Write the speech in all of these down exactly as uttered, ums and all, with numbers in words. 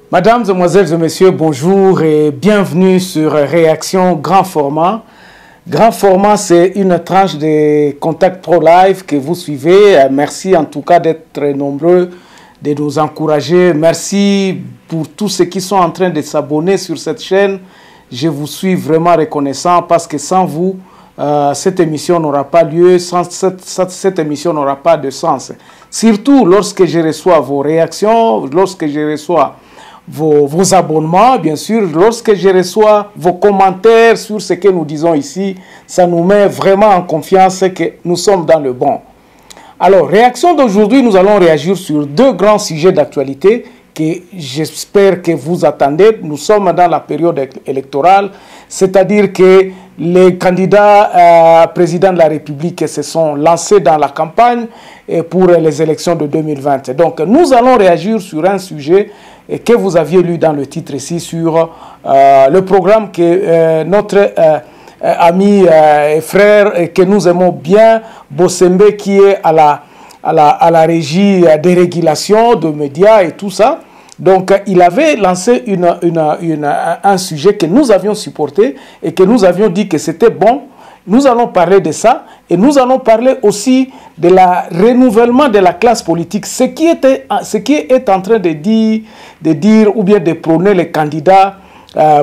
Mesdames, Mesdemoiselles et Messieurs, bonjour et bienvenue sur Réaction Grand Format. Grand Format, c'est une tranche de Contact Pro Live que vous suivez. Merci en tout cas d'être très nombreux, de nous encourager. Merci pour tous ceux qui sont en train de s'abonner sur cette chaîne. Je vous suis vraiment reconnaissant parce que sans vous, euh, cette émission n'aura pas lieu, sans cette, cette, cette émission n'aura pas de sens. Surtout lorsque je reçois vos réactions, lorsque je reçois Vos, vos abonnements, bien sûr, lorsque je reçois vos commentaires sur ce que nous disons ici, ça nous met vraiment en confiance que nous sommes dans le bon. Alors, réaction d'aujourd'hui, nous allons réagir sur deux grands sujets d'actualité que j'espère que vous attendez. Nous sommes dans la période électorale, c'est-à-dire que les candidats euh, présidents de la République se sont lancés dans la campagne pour les élections de deux mille vingt. Donc, nous allons réagir sur un sujet et que vous aviez lu dans le titre ici sur euh, le programme que euh, notre euh, ami euh, et frère et que nous aimons bien, Bossembe, qui est à la, à la, à la régie des régulations de médias et tout ça. Donc, il avait lancé une, une, une, un sujet que nous avions supporté et que nous avions dit que c'était bon. Nous allons parler de ça et nous allons parler aussi de la renouvellement de la classe politique. Ce qui, était, ce qui est en train de dire, de dire ou bien de prôner les candidats euh,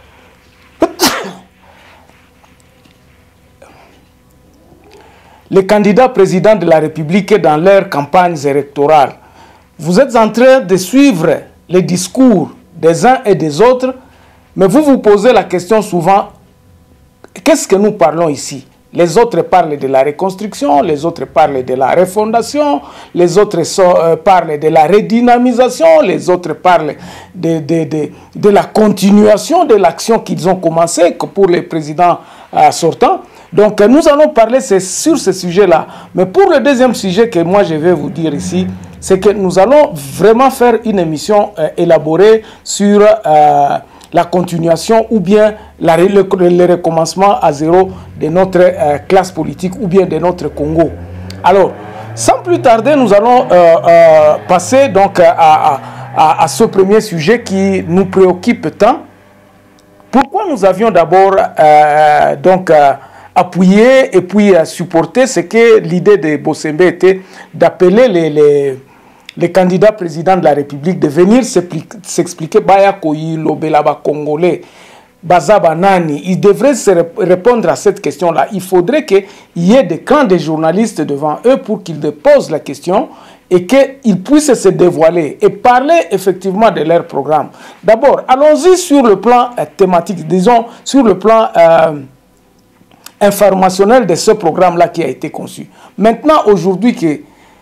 les candidats présidents de la République dans leurs campagnes électorales. Vous êtes en train de suivre les discours des uns et des autres, mais vous vous posez la question souvent, qu'est-ce que nous parlons ici? Les autres parlent de la reconstruction, les autres parlent de la refondation, les autres sont, euh, parlent de la redynamisation, les autres parlent de, de, de, de la continuation de l'action qu'ils ont commencé pour les présidents euh, sortants. Donc nous allons parler sur ce sujet-là. Mais pour le deuxième sujet que moi je vais vous dire ici, c'est que nous allons vraiment faire une émission euh, élaborée sur Euh, la continuation ou bien la, le, le recommencement à zéro de notre euh, classe politique ou bien de notre Congo. Alors, sans plus tarder, nous allons euh, euh, passer donc à, à, à, à ce premier sujet qui nous préoccupe tant. Pourquoi nous avions d'abord euh, donc euh, appuyé et puis euh, supporté, c'est que l'idée de Bossembe était d'appeler les, les les candidats présidents de la République de venir s'expliquer, Baya Koyilo, Belaba Congolais, Bazaba Nani, ils devraient se répondre à cette question-là. Il faudrait qu'il y ait des camps de journalistes devant eux pour qu'ils posent la question et qu'ils puissent se dévoiler et parler effectivement de leur programme. D'abord, allons-y sur le plan euh, thématique, disons sur le plan euh, informationnel de ce programme-là qui a été conçu. Maintenant, aujourd'hui, que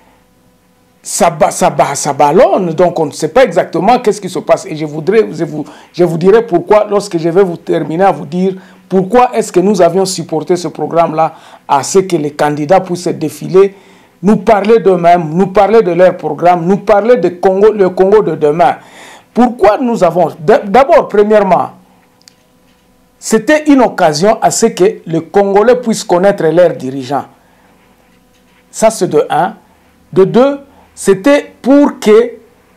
Ça, ça, ça ballonne, donc on ne sait pas exactement qu'est-ce qui se passe. Et je, voudrais, je, vous, je vous dirai pourquoi, lorsque je vais vous terminer à vous dire pourquoi est-ce que nous avions supporté ce programme-là à ce que les candidats puissent défiler, nous parler d'eux-mêmes, nous parler de leur programme, nous parler de Congo, le Congo de demain. Pourquoi nous avons... D'abord, premièrement, c'était une occasion à ce que les Congolais puissent connaître leurs dirigeants. Ça, c'est de un. De deux, c'était pour que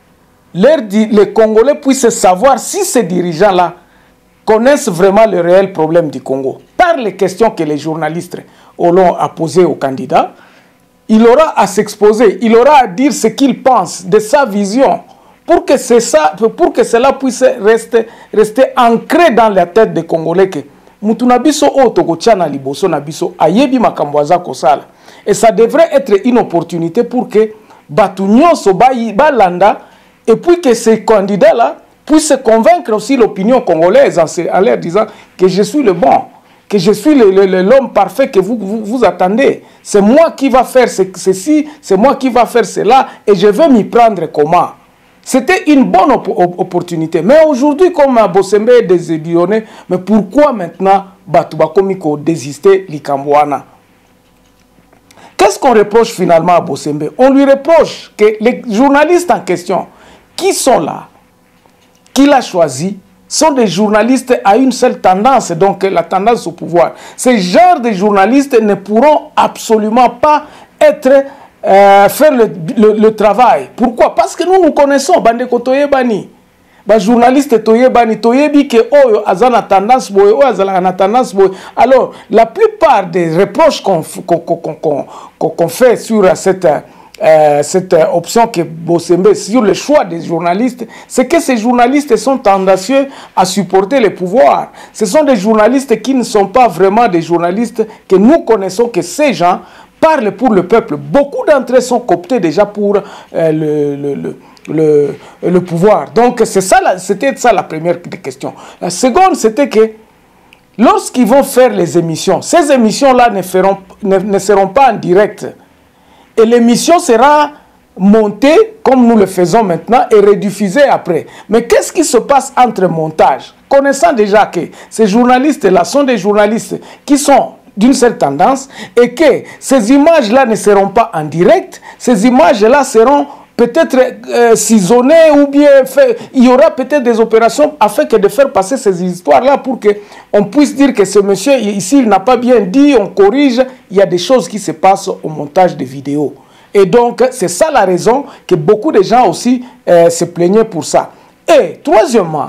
les Congolais puissent savoir si ces dirigeants-là connaissent vraiment le réel problème du Congo. Par les questions que les journalistes ont posées aux candidats, il aura à s'exposer, il aura à dire ce qu'il pense de sa vision pour que, ça, pour que cela puisse rester, rester ancré dans la tête des Congolais que Mutunabiso Otogochana Liboso Nabiso Ayebi Makambwaza Kosala. Et ça devrait être une opportunité pour que Batunyo Sobayi Balanda et puis que ces candidats-là puissent convaincre aussi l'opinion congolaise en, en leur disant que je suis le bon, que je suis l'homme parfait que vous, vous, vous attendez. C'est moi qui va faire ce, ceci, c'est moi qui va faire cela et je veux m'y prendre comment. C'était une bonne op opportunité. Mais aujourd'hui, comme Bossembe est désébillonné, mais pourquoi maintenant Batubakomiko désister l'Ikambouana? Qu'est-ce qu'on reproche finalement à Bossembe? On lui reproche que les journalistes en question, qui sont là, qui l'a choisi, sont des journalistes à une seule tendance, donc la tendance au pouvoir. Ces genres de journalistes ne pourront absolument pas être, euh, faire le, le, le travail. Pourquoi? Parce que nous nous connaissons, Bande Kotoye Bani. ba journaliste toyebani toyebi que oyo azana tendance boy oyo azala na tendance boy. Alors la plupart des reproches qu'on qu'on qu'on qu'on qu'on fait sur cette euh, cette option que Bossembe sur le choix des journalistes, c'est que ces journalistes sont tendancieux à supporter le pouvoir. Ce sont des journalistes qui ne sont pas vraiment des journalistes que nous connaissons, que ces gens parlent pour le peuple. Beaucoup d'entre eux sont cooptés déjà pour euh, le, le, le Le, le pouvoir. Donc c'est ça, c'était ça la première question. La seconde, c'était que lorsqu'ils vont faire les émissions, ces émissions-là ne, feront, ne, ne seront pas en direct. Et l'émission sera montée, comme nous le faisons maintenant, et rediffusée après. Mais qu'est-ce qui se passe entre montage? Connaissant déjà que ces journalistes-là sont des journalistes qui sont d'une certaine tendance et que ces images-là ne seront pas en direct, ces images-là seront peut-être euh, ciselées ou bien fait, il y aura peut-être des opérations afin que de faire passer ces histoires-là pour qu'on puisse dire que ce monsieur ici, il n'a pas bien dit, on corrige. Il y a des choses qui se passent au montage des vidéos. Et donc, c'est ça la raison que beaucoup de gens aussi euh, se plaignaient pour ça. Et troisièmement,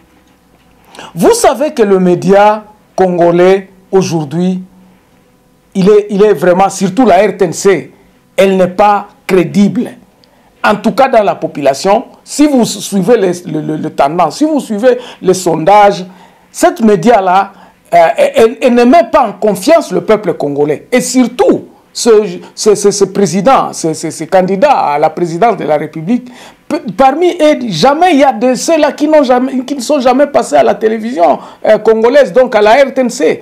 vous savez que le média congolais, aujourd'hui, il est, il est vraiment, surtout la R T N C, elle n'est pas crédible. En tout cas, dans la population, si vous suivez les, le, le, le tendance, si vous suivez les sondages, cette média-là, euh, elle, elle ne met pas en confiance le peuple congolais. Et surtout, ce, ce, ce, ce président, ce, ce, ce candidat à la présidence de la République, parmi eux, jamais il y a de ceux-là qui, qui ne sont jamais passés à la télévision euh, congolaise, donc à la R T N C.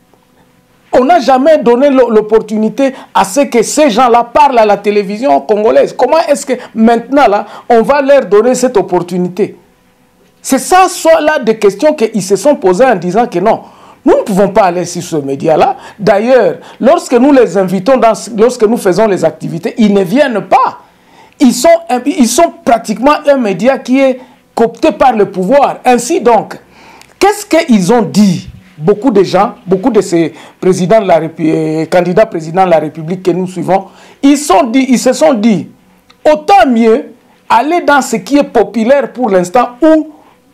On n'a jamais donné l'opportunité à ce que ces gens-là parlent à la télévision congolaise. Comment est-ce que maintenant, là, on va leur donner cette opportunité? C'est ça, soit là des questions qu'ils se sont posées en disant que non, nous ne pouvons pas aller sur ce média-là. D'ailleurs, lorsque nous les invitons, dans, lorsque nous faisons les activités, ils ne viennent pas. Ils sont, ils sont pratiquement un média qui est coopté par le pouvoir. Ainsi donc, qu'est-ce qu'ils ont dit? Beaucoup de gens, beaucoup de ces présidents de la République, candidats présidents de la République que nous suivons, ils, sont dit, ils se sont dit, autant mieux aller dans ce qui est populaire pour l'instant ou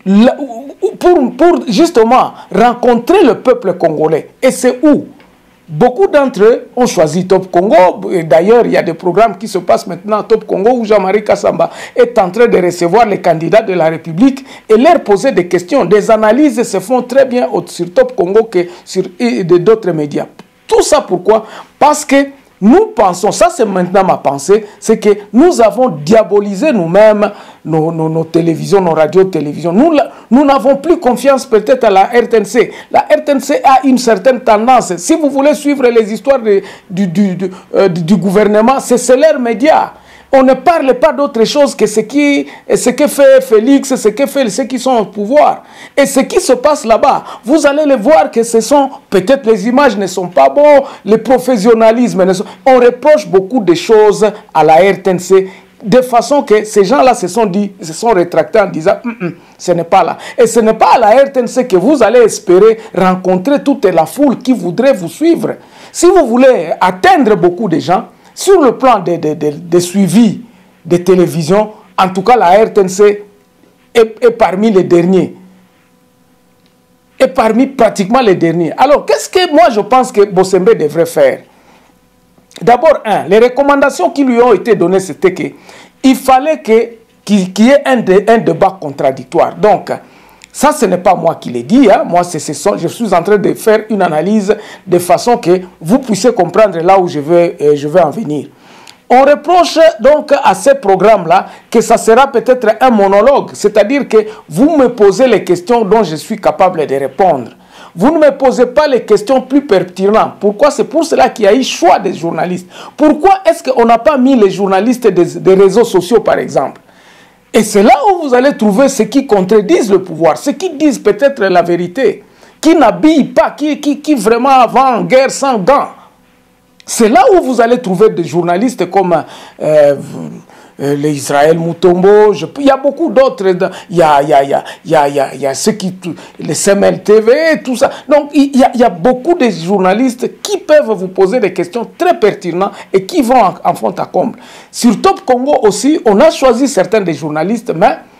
pour, pour justement rencontrer le peuple congolais. Et c'est où? Beaucoup d'entre eux ont choisi Top Congo. D'ailleurs, il y a des programmes qui se passent maintenant à Top Congo où Jean-Marie Kassamba est en train de recevoir les candidats de la République et leur poser des questions. Des analyses se font très bien sur Top Congo que sur d'autres médias. Tout ça pourquoi? Parce que nous pensons, ça c'est maintenant ma pensée, c'est que nous avons diabolisé nous-mêmes nos, nos, nos télévisions, nos radios-télévisions. Nous n'avons plus confiance peut-être à la R T N C. La R T N C a une certaine tendance. Si vous voulez suivre les histoires de, du, du, du, euh, du gouvernement, c'est leur média. On ne parle pas d'autre chose que ce, qui, ce que fait Félix, ce que fait ceux qui sont au pouvoir. Et ce qui se passe là-bas, vous allez le voir que ce sont, peut-être les images ne sont pas bonnes, le professionnalisme, ne sont, on reproche beaucoup de choses à la R T N C, de façon que ces gens-là se sont dit, se sont rétractés en disant, mm -mm, ce n'est pas là. Et ce n'est pas à la R T N C que vous allez espérer rencontrer toute la foule qui voudrait vous suivre. Si vous voulez atteindre beaucoup de gens, sur le plan de, de, de, de suivi des télévisions, en tout cas la R T N C est, est parmi les derniers. Est parmi pratiquement les derniers. Alors, qu'est-ce que moi je pense que Bossembe devrait faire? D'abord, un, les recommandations qui lui ont été données, c'était qu'il fallait qu'il qu'il y ait un, de, un débat contradictoire. Donc, ça, ce n'est pas moi qui l'ai dit. Hein. Moi, c'est, c'est, je suis en train de faire une analyse de façon que vous puissiez comprendre là où je vais, euh, je vais en venir. On reproche donc à ces programmes-là que ça sera peut-être un monologue. C'est-à-dire que vous me posez les questions dont je suis capable de répondre. Vous ne me posez pas les questions plus pertinentes. Pourquoi? C'est pour cela qu'il y a eu choix des journalistes. Pourquoi est-ce qu'on n'a pas mis les journalistes des, des réseaux sociaux, par exemple? Et c'est là où vous allez trouver ceux qui contredisent le pouvoir, ceux qui disent peut-être la vérité, qui n'habillent pas, qui, qui, qui vraiment vont en guerre sans gants. C'est là où vous allez trouver des journalistes comme euh, euh, les Israël Moutombo, je, il y a beaucoup d'autres, il y a, il y a, il y a, il y a, il y a, il y a ceux qui, les S M L T V, tout ça. Donc il y a, il y a beaucoup de journalistes qui peuvent vous poser des questions très pertinentes et qui vont en, en fond à comble. Sur Top Congo aussi, on a choisi certains des journalistes, mais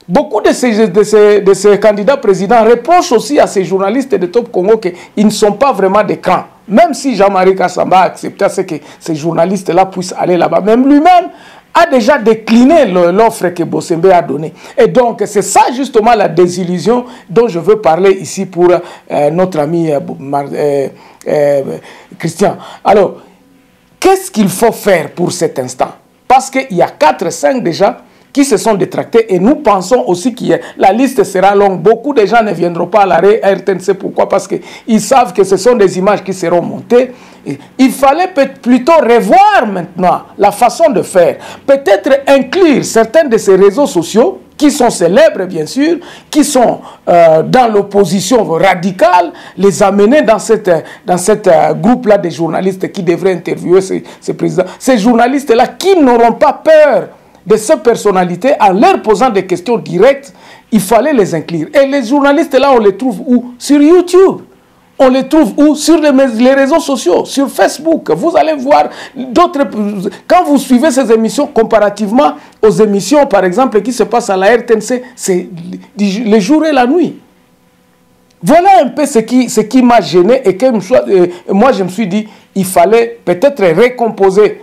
beaucoup de ces, de, ces, de ces candidats présidents reprochent aussi à ces journalistes de Top Congo qu'ils ne sont pas vraiment des camps. Même si Jean-Marie Kassamba a accepté que ces journalistes-là puissent aller là-bas, même lui-même a déjà décliné l'offre que Bossembe a donnée. Et donc, c'est ça justement la désillusion dont je veux parler ici pour euh, notre ami euh, euh, euh, Christian. Alors, qu'est-ce qu'il faut faire pour cet instant? Parce qu'il y a quatre cinq déjà qui se sont détractés et nous pensons aussi que la liste sera longue. Beaucoup de gens ne viendront pas à l'arrêt R T N C. Pourquoi? Parce qu'ils savent que ce sont des images qui seront montées. Il fallait plutôt revoir maintenant la façon de faire. Peut-être inclure certains de ces réseaux sociaux qui sont célèbres, bien sûr, qui sont euh, dans l'opposition radicale, les amener dans cette, dans cette euh, groupe-là des journalistes qui devraient interviewer ces, ces présidents. Ces journalistes-là qui n'auront pas peur de ces personnalités en leur posant des questions directes, il fallait les inclure. Et les journalistes-là, on les trouve où? Sur YouTube. On les trouve où? Sur les, les réseaux sociaux, sur Facebook. Vous allez voir d'autres... Quand vous suivez ces émissions, comparativement aux émissions, par exemple, qui se passent à la R T N C, c'est le jour et la nuit. Voilà un peu ce qui, ce qui m'a gêné et que euh, moi, je me suis dit, il fallait peut-être recomposer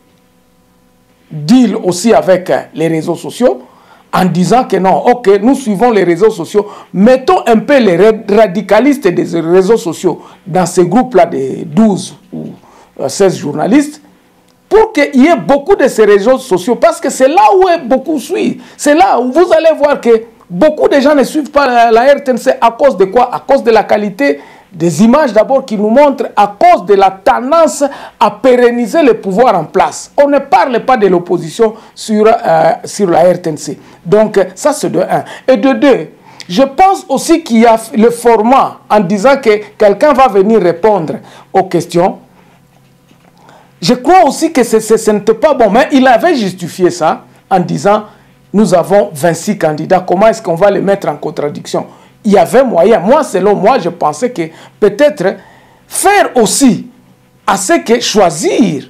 deal aussi avec les réseaux sociaux, en disant que non, ok, nous suivons les réseaux sociaux, mettons un peu les radicalistes des réseaux sociaux dans ces groupes-là de douze ou seize journalistes, pour qu'il y ait beaucoup de ces réseaux sociaux, parce que c'est là où beaucoup suivent. C'est là où vous allez voir que beaucoup de gens ne suivent pas la R T N C à cause de quoi? À cause de la qualité des images d'abord qui nous montrent, à cause de la tendance à pérenniser le pouvoir en place. On ne parle pas de l'opposition sur, euh, sur la R T N C. Donc ça c'est de un. Et de deux, je pense aussi qu'il y a le format en disant que quelqu'un va venir répondre aux questions. Je crois aussi que ce, ce, ce n'était pas bon, mais il avait justifié ça en disant nous avons vingt-six candidats, comment est-ce qu'on va les mettre en contradiction? Il y avait moyen. Moi, selon moi, je pensais que peut-être faire aussi à ce que choisir,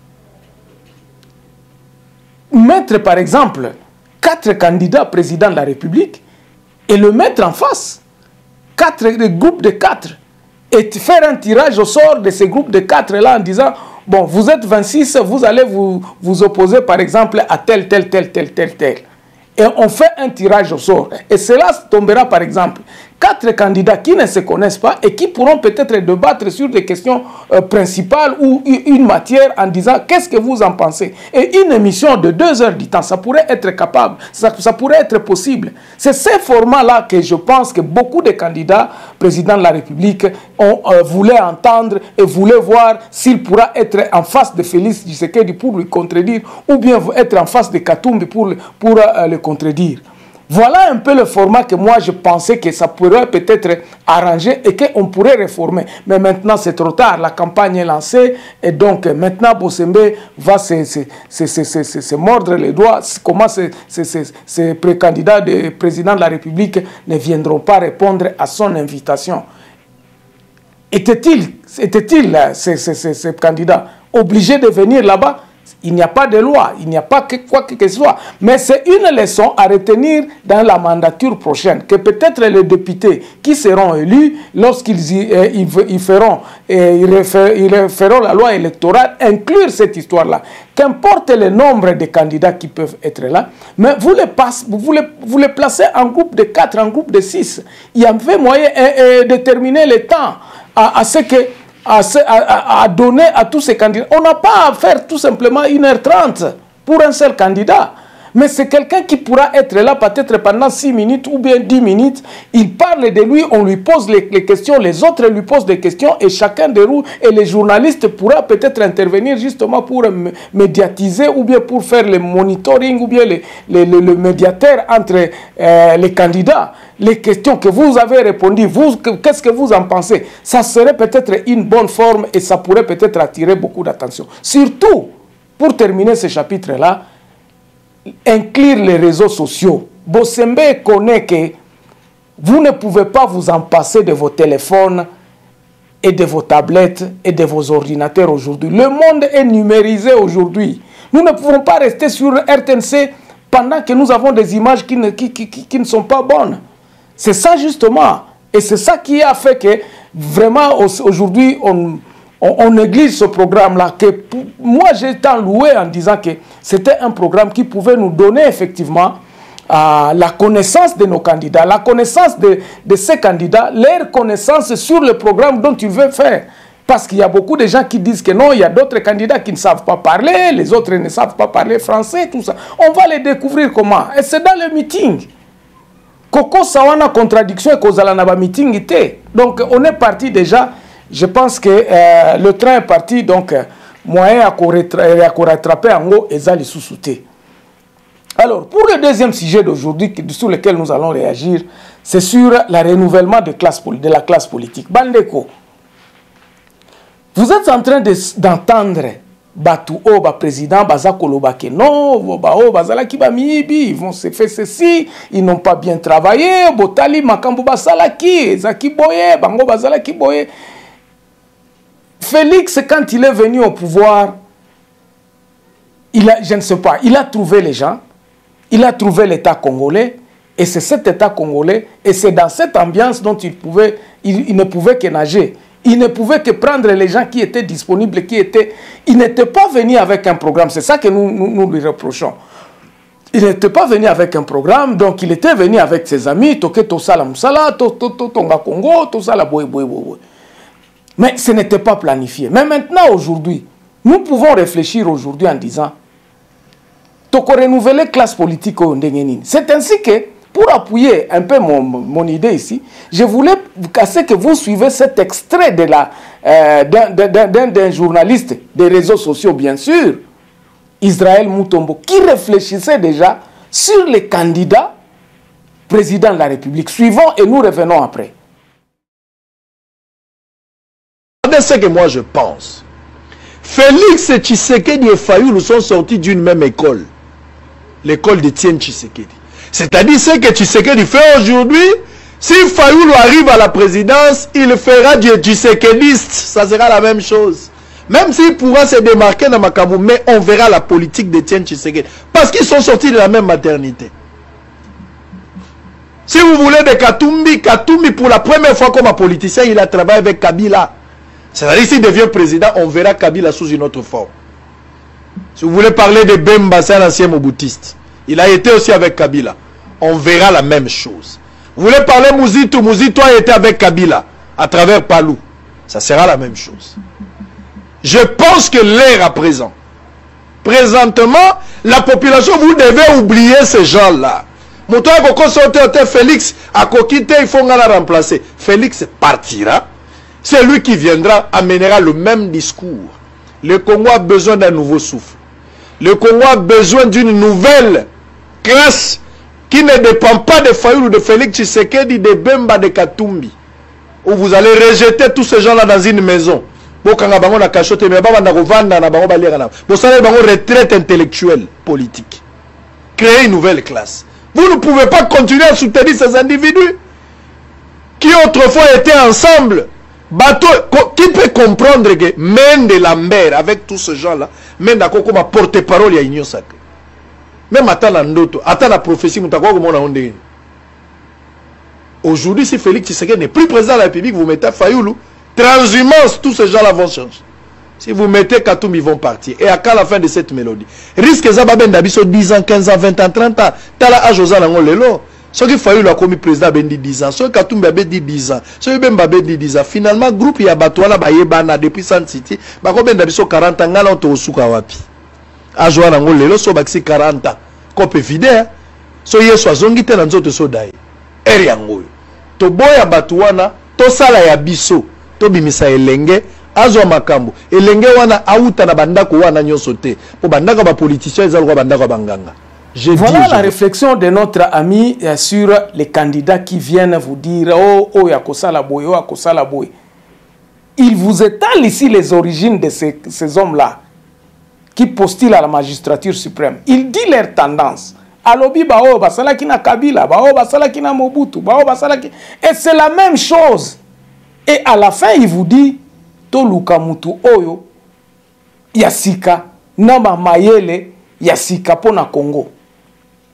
mettre par exemple quatre candidats présidents de la République et le mettre en face, quatre groupes de quatre, et faire un tirage au sort de ces groupes de quatre là en disant bon, vous êtes vingt-six, vous allez vous, vous opposer par exemple à tel, tel, tel, tel, tel, tel. Et on fait un tirage au sort. Et cela tombera par exemple quatre candidats qui ne se connaissent pas et qui pourront peut-être débattre sur des questions euh, principales ou une matière en disant qu'est-ce que vous en pensez. Et une émission de deux heures du temps, ça pourrait être capable, ça, ça pourrait être possible. C'est ces formats-là que je pense que beaucoup de candidats présidents de la République ont, euh, voulaient entendre et voulaient voir s'il pourra être en face de Félix Tshisekedi pour lui contredire ou bien être en face de Katumbi pour, pour euh, le contredire. Voilà un peu le format que moi je pensais que ça pourrait peut-être arranger et qu'on pourrait réformer. Mais maintenant c'est trop tard, la campagne est lancée et donc maintenant Bossembe va se, se, se, se, se, se, se mordre les doigts. Comment ces, ces, ces, ces précandidats de président de la République ne viendront pas répondre à son invitation? Était-il, était-il ces, ces, ces, ces candidats obligés de venir là-bas? Il n'y a pas de loi, il n'y a pas que quoi que ce soit. Mais c'est une leçon à retenir dans la mandature prochaine, que peut-être les députés qui seront élus, lorsqu'ils y, euh, ils, ils, feront, euh, ils, refer, ils feront la loi électorale, inclure cette histoire-là. Qu'importe le nombre de candidats qui peuvent être là, mais vous les, passe, vous les, vous les placez en groupe de quatre, en groupe de six. Il y avait moyen de déterminer le temps à, à ce que... À, à, à donner à tous ces candidats. On n'a pas à faire tout simplement une heure trente pour un seul candidat. Mais c'est quelqu'un qui pourra être là peut-être pendant six minutes ou bien dix minutes. Il parle de lui, on lui pose les, les questions, les autres lui posent des questions et chacun déroule. Et les journalistes pourra peut-être intervenir justement pour médiatiser ou bien pour faire le monitoring ou bien le, le, le, le médiateur entre euh, les candidats. Les questions que vous avez répondues, vous, qu'est-ce que vous en pensez? Ça serait peut-être une bonne forme et ça pourrait peut-être attirer beaucoup d'attention. Surtout, pour terminer ce chapitre-là, inclure les réseaux sociaux. Bossembe connaît que vous ne pouvez pas vous en passer de vos téléphones et de vos tablettes et de vos ordinateurs aujourd'hui. Le monde est numérisé aujourd'hui. Nous ne pouvons pas rester sur R T N C pendant que nous avons des images qui ne, qui, qui, qui, qui ne sont pas bonnes. C'est ça justement. Et c'est ça qui a fait que vraiment aujourd'hui on, on, on néglige ce programme-là. Que pour, moi j'ai tant loué en disant que c'était un programme qui pouvait nous donner effectivement euh, la connaissance de nos candidats, la connaissance de, de ces candidats, leur connaissance sur le programme dont ils veulent faire. Parce qu'il y a beaucoup de gens qui disent que non, il y a d'autres candidats qui ne savent pas parler, les autres ne savent pas parler français, tout ça. On va les découvrir comment? Et c'est dans le meeting. Koko sawana contradiction et kozala na ba meeting ité. Donc on est parti déjà, je pense que euh, le train est parti, donc euh, moyen à rattraper en haut et zali sous-souté. Alors pour le deuxième sujet d'aujourd'hui sur lequel nous allons réagir, c'est sur le renouvellement de, classe, de la classe politique. Bandeko. Vous êtes en train d'entendre Batou O, ba président, Baza Kolobake, non, ba O, Bazala Kibamibi, ils vont se faire ceci, ils n'ont pas bien travaillé, Botali, Makambo Basalaki, Zaki Boye, Bango Bazala Kiboye. Félix, quand il est venu au pouvoir, il a, je ne sais pas, il a trouvé les gens, il a trouvé l'État congolais, et c'est cet État congolais, et c'est dans cette ambiance dont il, pouvait, il, il ne pouvait que nager. Il ne pouvait que prendre les gens qui étaient disponibles, qui étaient... Il n'était pas venu avec un programme. C'est ça que nous, nous, nous lui reprochons. Il n'était pas venu avec un programme, donc il était venu avec ses amis, Toke Tosala Moussala, Tonga Congo, Tosala Boye Boye Boye. Mais ce n'était pas planifié. Mais maintenant, aujourd'hui, nous pouvons réfléchir aujourd'hui en disant Toko renouveler classe politique au Ndengenine. C'est ainsi que, pour appuyer un peu mon, mon idée ici, je voulais vous casser que vous suivez cet extrait de la euh, d'un journaliste des réseaux sociaux, bien sûr, Israël Moutombo, qui réfléchissait déjà sur les candidats présidents de la République. Suivons et nous revenons après. Regardez ce que moi je pense. Félix et Tshisekedi et Fayoulou sont sortis d'une même école. L'école de Tienne Tshisekedi. C'est-à-dire ce que Tshisekedi fait aujourd'hui, si Fayoulou arrive à la présidence, il fera du Tshisekediste. Ça sera la même chose. Même s'il pourra se démarquer dans Makambu, mais on verra la politique de Tienne Tshisekedi. Parce qu'ils sont sortis de la même maternité. Si vous voulez de Katumbi, Katumbi pour la première fois comme un politicien, il a travaillé avec Kabila. C'est-à-dire s'il devient président, on verra Kabila sous une autre forme. Si vous voulez parler de Bemba, c'est un ancien moboutiste. Il a été aussi avec Kabila. On verra la même chose. Vous voulez parler Mouzito, Mouzito a été avec Kabila à travers Palou. Ça sera la même chose. Je pense que l'ère à présent, présentement, la population, vous devez oublier ces gens-là. Moutoua Koko sortait, Félix a coquité, il faut la remplacer. Félix partira. C'est lui qui viendra, amènera le même discours. Le Congo a besoin d'un nouveau souffle. Le Congo a besoin d'une nouvelle classe qui ne dépend pas de Fayoulou ou de Félix Tshisekedi, de Bemba, de Katumbi. Où vous allez rejeter tous ces gens-là dans une maison. Vous allez retraite intellectuelle, politique. Créer une nouvelle classe. Vous ne pouvez pas continuer à soutenir ces individus qui autrefois étaient ensemble. Bateau, qui peut comprendre que Mende Lambert, avec tous ces gens-là, Mende a comme porte-parole à l'Union sacrée. Même attends la ndoto, attends la prophétie, aujourd'hui, si Félix Tshisekedi n'est plus président de la République, vous mettez Fayoulou, transhumance, tous ces gens-là vont changer. Si vous mettez Katoum, ils vont partir. Et à quand la fin de cette mélodie? Risque Zababen d'Abisso dix ans, quinze ans, vingt ans, trente ans. Tala Ajosa Nango Lelo. Ce qui Fayoulou a commis président ben dit dix ans. Ce qui Katoum a dit dix ans. Ce qui Bemba ben dit dix ans. Finalement, groupe Yabatouana Bayebana depuis San City. Bako ben d'Abisso quarante ans. Ngala onto osuka wapi. Ajoa Nango Lelo. So baxi quarante ans. Kope vide. So yeso azongite na nzoto so dai. Eri yangoyo. To boya Batouana. To sala ya biso. To bimisa elenge. Azwa makambo elenge wana auta na bandako wana nyonso te po bandako ba politiciens ezalwa bandako banganga. Voilà dit, la réflexion de notre ami euh, sur les candidats qui viennent vous dire oh oh yakosala boy oh yakosala boy. Il vous étale ici les origines de ces, ces hommes-là qui postulent à la magistrature suprême. Il dit leur tendance. Alobi ba oh basala kina Kabila, ba oh basala kina Mobutu, ba oh basala ki... Et c'est la même chose. Et à la fin il vous dit Toluka mutu oyo yasika nama mayele yasika pona Congo.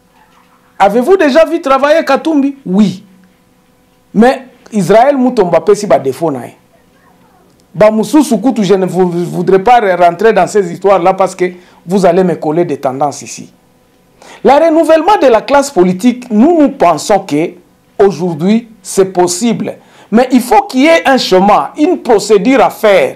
Avez-vous déjà vu travailler Katumbi? Oui. Mais Israël Moutomba pesi ba défaut nae. Ba Moussou Koutou, je ne voudrais pas rentrer dans ces histoires-là parce que vous allez me coller des tendances ici. Le renouvellement de la classe politique, nous nous pensons que aujourd'hui c'est possible. Mais il faut qu'il y ait un chemin, une procédure à faire.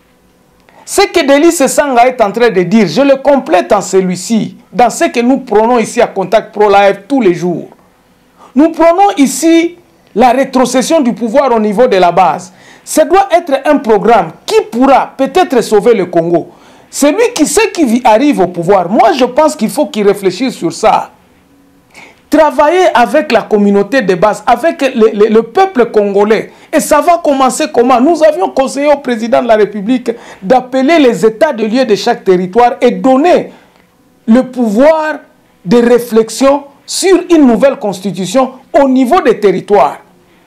Ce que Délice Sanga est en train de dire, je le complète en celui-ci, dans ce que nous prenons ici à Contact Pro Live tous les jours. Nous prenons ici la rétrocession du pouvoir au niveau de la base. Ça doit être un programme qui pourra peut-être sauver le Congo. Celui qui sait qui arrive au pouvoir, moi je pense qu'il faut qu'il réfléchisse sur ça. Travailler avec la communauté de base, avec le, le, le peuple congolais. Et ça va commencer comment? Nous avions conseillé au président de la République d'appeler les états de lieu de chaque territoire et donner le pouvoir de réflexion sur une nouvelle constitution au niveau des territoires.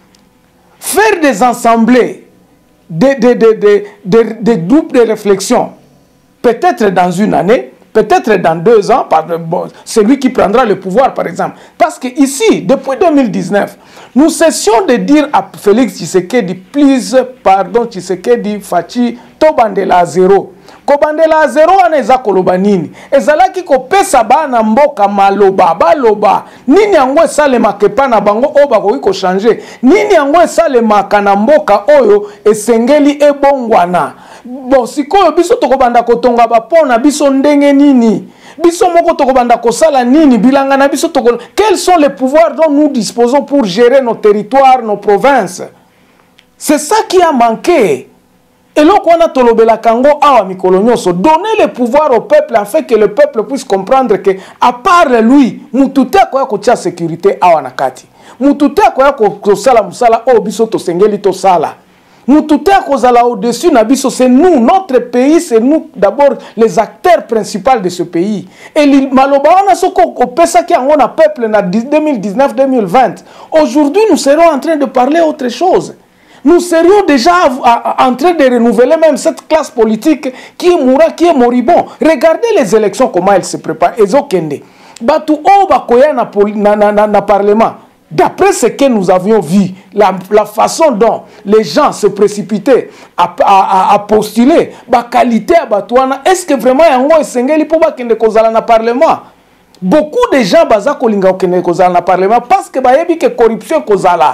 Faire des assemblées, des, des, des, des, des, des groupes de réflexion, peut-être dans une année, peut-être dans deux ans, bon, celui qui prendra le pouvoir par exemple. Parce que ici, depuis deux mille dix-neuf, nous cessions de dire à Félix Tshisekedi, please, pardon, Tshisekedi, Fachi, Tobandela à zéro. Kobandela à zéro, on est à Kolobanini. Et zala ki ko pesa ba na mboka maloba, baloba. Nini yango esalema kepa na bango oba ko ko changer. Nini yango esalema kana mboka oyo esengeli ebongwana. Bon, sikoyo biso tokobanda kotonga bapona biso ndenge nini. Biso moko tokobanda kosala nini bilanga na biso tokolo. Quels sont les pouvoirs dont nous disposons pour gérer nos territoires, nos provinces? C'est ça qui a manqué. Et là, on a tolobela kango awa mikolonyoso, donner le pouvoir au peuple afin que le peuple puisse comprendre que à part lui, mutute akoya kotia sécurité awa nakati. Mutute akoya kosala musala o biso to sengeli to sala. Mutute akozala au-dessus na biso, c'est nous, notre pays, c'est nous d'abord les acteurs principaux de ce pays. Et maloba on a soko kopesa ki ango na peuple na deux mille dix-neuf deux mille vingt. Aujourd'hui, nous serons en train de parler autre chose. Nous serions déjà en train de renouveler même cette classe politique qui est moura, qui est moribond. Regardez les élections, comment elles se préparent. Ezokende. Batu oba koya na, na, na, na, na parlement. D'après ce que nous avions vu, la, la façon dont les gens se précipitaient à, à, à postuler, la qualité à Batouana, est-ce que vraiment il y a un sengeli pour bakende kozala na parlement? Beaucoup de gens baza kolinga kende kozala na parlement parce que ba yebi que corruption kozala.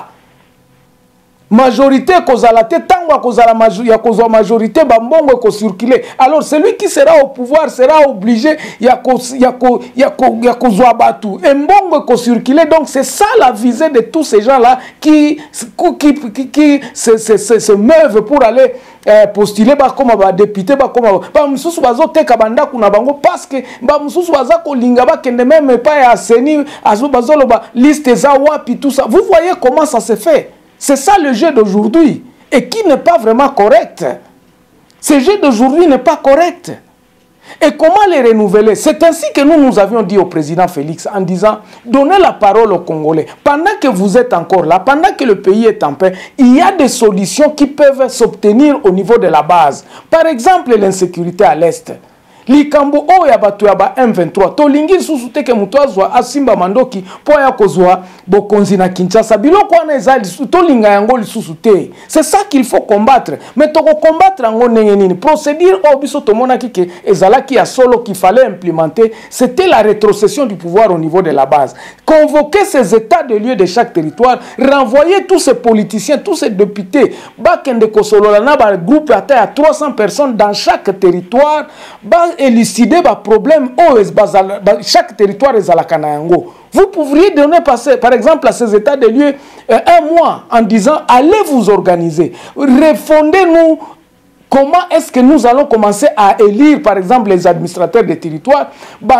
Majorité kozala te tango kozala ya kozwa majorité bambongo ko circuler. Alors celui qui sera au pouvoir sera obligé ya ko ya ko ya ko ya kozwa batu et mbongo ko circuler. Donc c'est ça la visée de tous ces gens là qui qui qui, qui se, se, se, se meuvent pour aller eh, postuler ba comme ba député ba comme ba mususu bazo teka banda kuna bango parce que ba mususu baza ko linga ba kende même pas ya seni azo bazo ba liste za wapi tout ça. Vous voyez comment ça se fait? C'est ça le jeu d'aujourd'hui et qui n'est pas vraiment correct. Ce jeu d'aujourd'hui n'est pas correct. Et comment les renouveler? C'est ainsi que nous nous avions dit au président Félix en disant, donnez la parole aux Congolais. Pendant que vous êtes encore là, pendant que le pays est en paix, il y a des solutions qui peuvent s'obtenir au niveau de la base. Par exemple, l'insécurité à l'Est. Likambo o ya batu ya ba M vingt-trois to lingi susu teke mutu azwa asimba mandoki po ya kozwa bokonzi na Kinshasa biloko wana ezali to linga yango lisusu te. C'est ça qu'il faut combattre. Mais toko combattre yango ndenge nini? Procédure o biso tomona kike ezalaki ya solo qu'il fallait implémenter, c'était la rétrocession du pouvoir au niveau de la base. Convoquer ces états de lieu de chaque territoire, renvoyer tous ces politiciens, tous ces députés, bakende kosolola na ba groupe ata à trois cents personnes dans chaque territoire, ba élucider les problèmes où chaque territoire est à la Kanayango. Vous pourriez donner passer, par exemple, à ces états de lieu euh, un mois en disant allez vous organiser, refondez-nous. Comment est-ce que nous allons commencer à élire, par exemple, les administrateurs des territoires?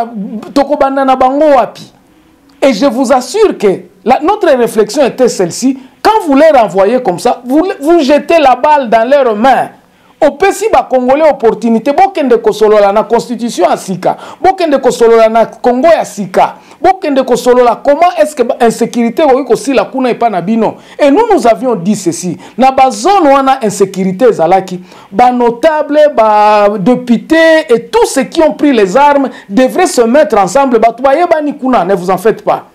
Et je vous assure que la, notre réflexion était celle-ci. Quand vous les renvoyez comme ça, vous, vous jetez la balle dans leurs mains. Au pesi ba Congolais opportunité bokende kosolola na constitution à sika bokende kosolola na Congo ya sika bokende kosolola comment est-ce que insécurité oyi kosila kuna epa na bino. Et nous nous avions dit ceci na ba zone wana insécurité zalaki ba notable ba députés et tous ceux qui ont pris les armes devraient se mettre ensemble ba tubaye bani kuna, ne vous en faites pas.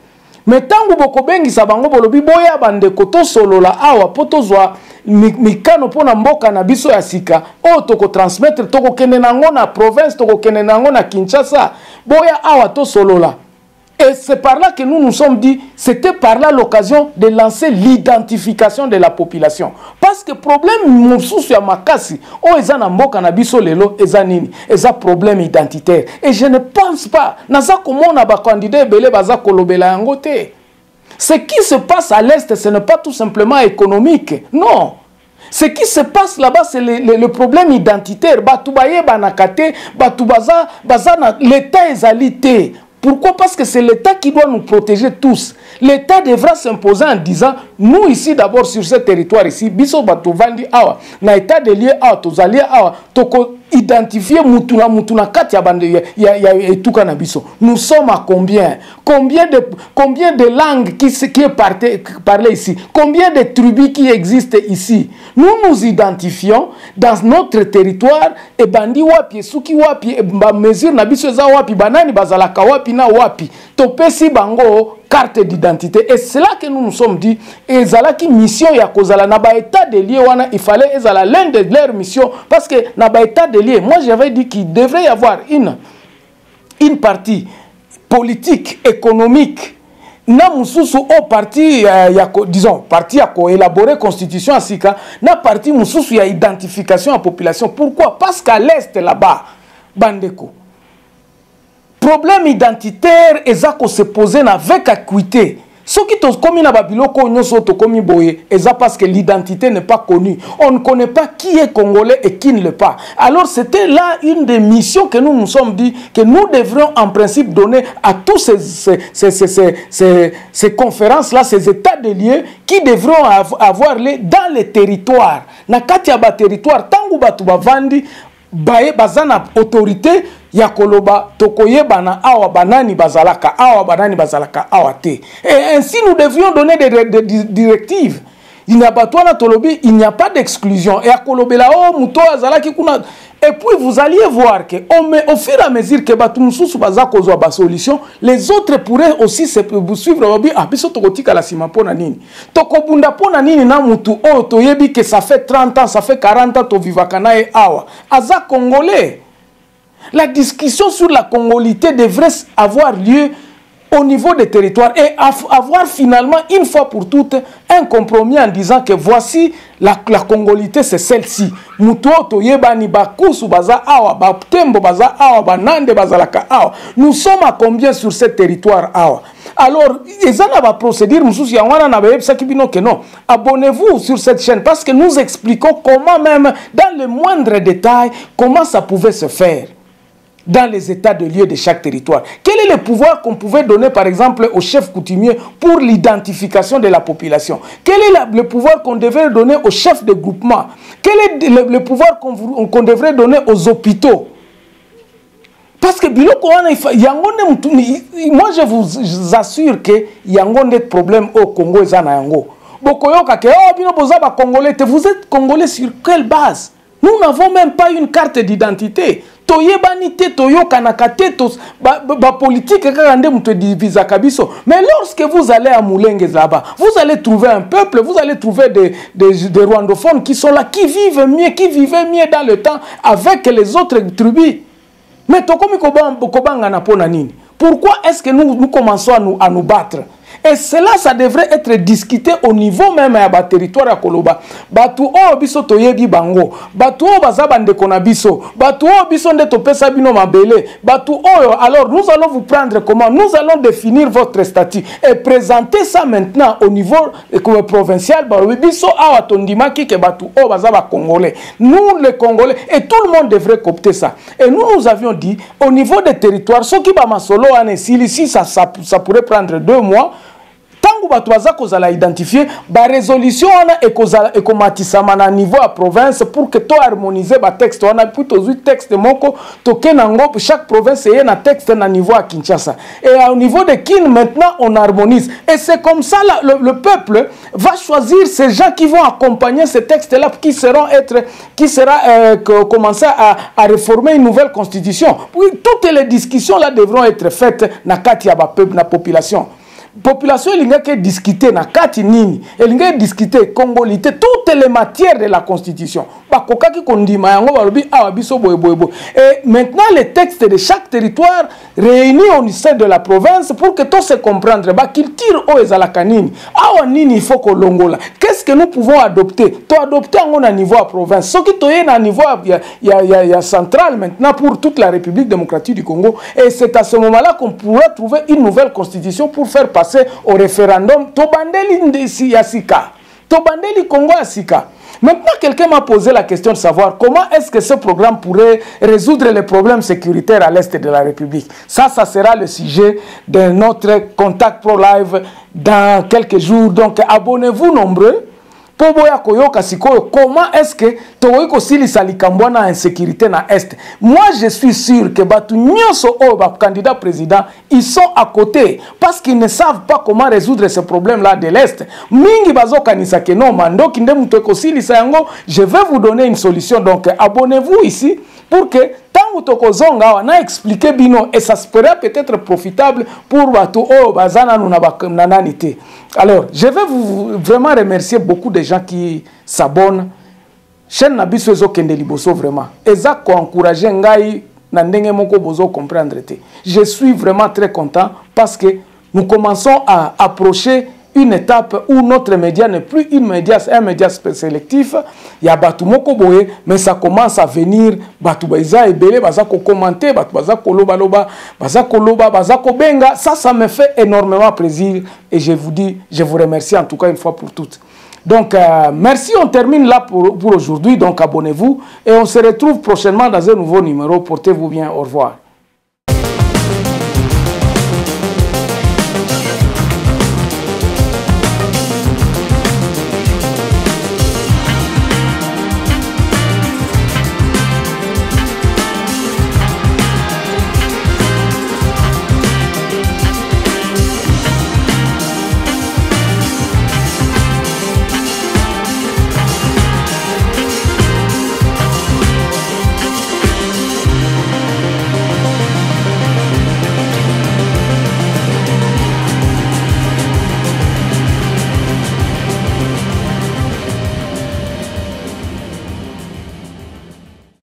Mais tangu boko bengi sabango bolobi boya bande koto solo la awa poto zwa mikano pona mboka na biso ya sika o toko transmettre toko kende nango na province toko kende nango na Kinshasa boya awa to solo la. Et c'est par là que nous nous sommes dit, c'était par là l'occasion de lancer l'identification de la population. Parce que problème mosusu ya makasi, o eza na mboka na biso lelo eza nini? Eza problème identitaire. Et je ne pense pas, naza komona ba candidat ebele baza kolobela yango te. Ce qui se passe à l'Est, ce n'est pas tout simplement économique. Non. Ce qui se passe là-bas, c'est le, le, le problème identitaire. Batoubaye banakate, batoubaza, baza na l'État ezalité. Pourquoi? Parce que c'est l'État qui doit nous protéger tous. L'État devra s'imposer en disant, nous ici d'abord sur ce territoire ici, biso bato vandi awa, na état de lieu awa, tozali awa, toko identifier mutuna mutuna kati ya bande ya ya, ya etuka na biso. Nous sommes à combien? Combien de combien de langues qui qui est parlé ici? Combien de tribus qui existent ici? Nous nous identifions dans notre territoire et bandi wapi suki wapi ba mesure na biso za wapi banani bazalaka wapi na wapi topesi bango carte d'identité. Et c'est là que nous nous sommes dit, et zala qui mission ya kozala na ba état de lieu wana, il fallait ezala l'un de leurs missions parce que na ba état de lieu, moi j'avais dit qu'il devrait y avoir une une partie politique, économique. Na mususu au parti euh, ya ko, disons parti à ko élaborer constitution asika, na parti mususu ya identification à population. Pourquoi? Parce qu'à l'est là-bas, bandeko. Problème identitaire ezako se poser avec acuité. Ce qui te commis na babiloko nyoso to komi boye, eza parce que l'identité n'est pas connue. On ne connaît pas qui est congolais et qui ne l'est pas. Alors c'était là une des missions que nous nous sommes dit que nous devrions en principe donner à tous ces ces ces ces, ces, ces, ces conférences là, ces états de lieux qui devront avoir les dans les territoires. Na kati ya ba territoire tangu batu bavandi baye bazana autorité ya koloba tokoyeba na awa banani bazalaka awa banani bazalaka awa te. Et ainsi nous devions donner des, des, des directives. Il n'y a pas toi na tolobi, il n'y a pas d'exclusion. Et à kolobela oh muto azalaki kuna. Et puis vous alliez voir que au, au fur et à mesure que batu mususu baza kozwa ba solution, les autres pourraient aussi se suivre obi ah biso tokotika la sima pona nini. Tokobunda pona nini na mutu oh toyebi que ça fait trente ans, ça fait quarante ans to vivaka na e awa. Aza congolais. La discussion sur la congolité devrait avoir lieu au niveau des territoires et avoir finalement une fois pour toutes un compromis en disant que voici la, la congolité, c'est celle-ci. Nous sommes à combien sur ce territoire? Alors, abonnez-vous sur cette chaîne parce que nous expliquons comment même, dans le moindre détail, comment ça pouvait se faire dans les états de lieu de chaque territoire. Quel est le pouvoir qu'on pouvait donner, par exemple, au chef coutumier pour l'identification de la population? Quel est la, le pouvoir qu'on devrait donner au chef de groupement? Quel est le, le pouvoir qu'on qu'on devrait donner aux hôpitaux? Parce que moi je vous assure que il y a un problème au Congo. Vous êtes Congolais sur quelle base? Nous n'avons même pas une carte d'identité. Mais lorsque vous allez à Moulengue là-bas, vous allez trouver un peuple, vous allez trouver des, des, des rwandophones qui sont là, qui vivent mieux, qui vivaient mieux dans le temps avec les autres tribus. Mais pourquoi est-ce que nous, nous commençons à nous, à nous battre? Et cela, ça devrait être discuté au niveau même du territoire à Koloba. Batu o biso toyebi bango. Batu o bazabande konabiso. Batu o biso nde topesa bino mabele. Batu o alors nous allons vous prendre comment? Nous allons définir votre statut et présenter ça maintenant au niveau provincial. Biso awa tondimaki ke batu o bazaba congolais. Nous les Congolais et tout le monde devrait copter ça. Et nous nous avions dit au niveau des territoires, ce qui va masolo ici ça, ça ça pourrait prendre deux mois. Tangu batu baza kozala identifier ba résolution wana ekozala ekomatisama na niveau à province pour que to harmoniser ba texte wana puis to zu texte moko to kenango chaque province ait un texte na niveau à Kinshasa et au niveau de Kin maintenant on harmonise et c'est comme ça là, le, le peuple va choisir ces gens qui vont accompagner ces textes là qui seront être qui sera euh, commencer à, à réformer une nouvelle constitution. Puis toutes les discussions là devront être faites na kati ya ba peuple na population. population elinga ke discuter na kati nini elinga discuter congolité toutes les matières de la constitution bakokaki kondima yango balobi awa biso boye boye boye et maintenant les textes de chaque territoire réunis au sein de la province pour que tout se comprendre ba culture o ezalaka nini awa nini il faut kolongola qu'est-ce que nous pouvons adopter to adopter yango na niveau à province soki toye na niveau ya ya ya, ya central maintenant pour toute la République démocratique du Congo et c'est à ce moment-là qu'on pourra trouver une nouvelle constitution pour faire passer au référendum Tobandeli Ndesi Yasika Tobandeli Congo Yasika. Maintenant, quelqu'un m'a posé la question de savoir comment est-ce que ce programme pourrait résoudre les problèmes sécuritaires à l'est de la République. Ça, ça sera le sujet de notre Contact Pro Live dans quelques jours. Donc, abonnez-vous nombreux. Comment est-ce que Togoiko Sili Salikambwa na insécurité na Est? Moi, je suis sûr que Batu Nyoso Oba, candidat président, ils sont à côté parce qu'ils ne savent pas comment résoudre ce problème-là de l'Est. Mingi Bazo Kanisake no Mando Kindem Togoiko Sili Sayango, je vais vous donner une solution. Donc, abonnez-vous ici pour que tant que Tokozonga on a expliqué bino et ça serait peut-être profitable pour Batu O Bazana Nananité. Alors, je vais vous vraiment remercier beaucoup de gens qui s'abonnent. Chaîne Nabiso Ezo Kende Liboso vraiment. Eza ko encourager ngai na ndenge moko bozo comprendre te. Je suis vraiment très content parce que nous commençons à approcher une étape où notre média n'est plus une média, un média sélectif. Il y a batu moko boye, mais ça commence à venir. Batu baiza ebele, baza ko commenter, batu baza ko loba loba, baza ko loba, baza ko benga. Ça, ça me fait énormément plaisir et je vous dis, je vous remercie en tout cas une fois pour toutes. Donc, euh, merci, on termine là pour, pour aujourd'hui. Donc, abonnez-vous et on se retrouve prochainement dans un nouveau numéro. Portez-vous bien, au revoir.